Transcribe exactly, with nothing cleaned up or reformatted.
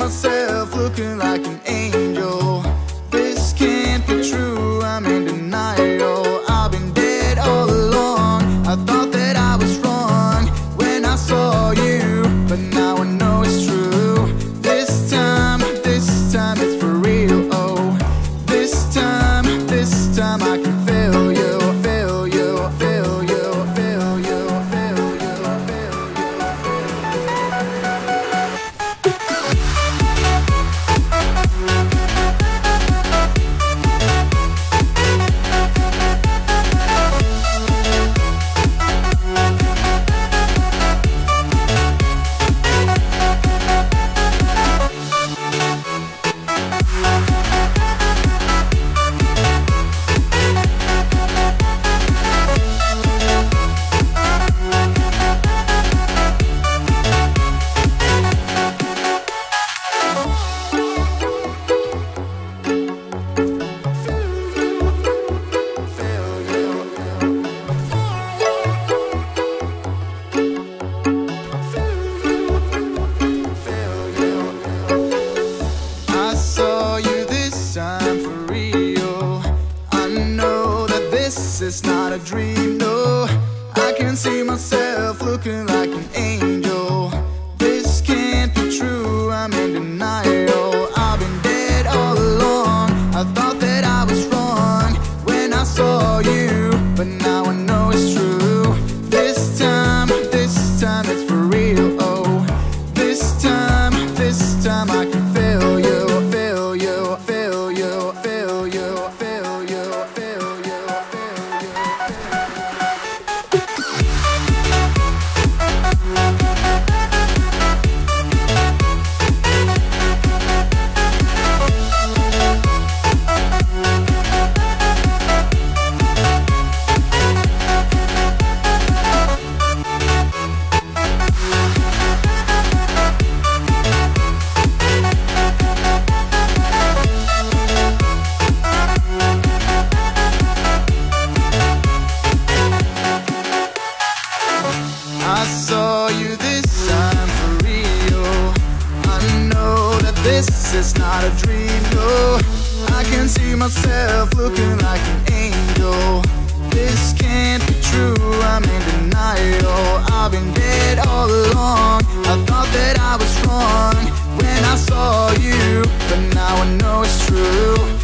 myself looking like an angel. This can't be true, I'm in denial. I've been dead all along. I thought that I was wrong when I saw you, but now I know it's true. This time, this time it's for real. Oh, this time, this time I can feel you, feel you, feel you, feel you, feel you, feel it's not a dream, no. I can see myself looking like an angel. This can't be true, I'm in denial. I've been dead all along. I thought that I was wrong when I saw you, but now I know it's true. This time, this time it's for real. Oh, this time, this time I can feel you, feel you, feel you, feel you, feel you, feel you. I saw you this time for real. I know that this is not a dream, no. I can see myself looking like an angel. This can't be true, I'm in denial. I've been dead all along. I thought that I was wrong when I saw you, but now I know it's true.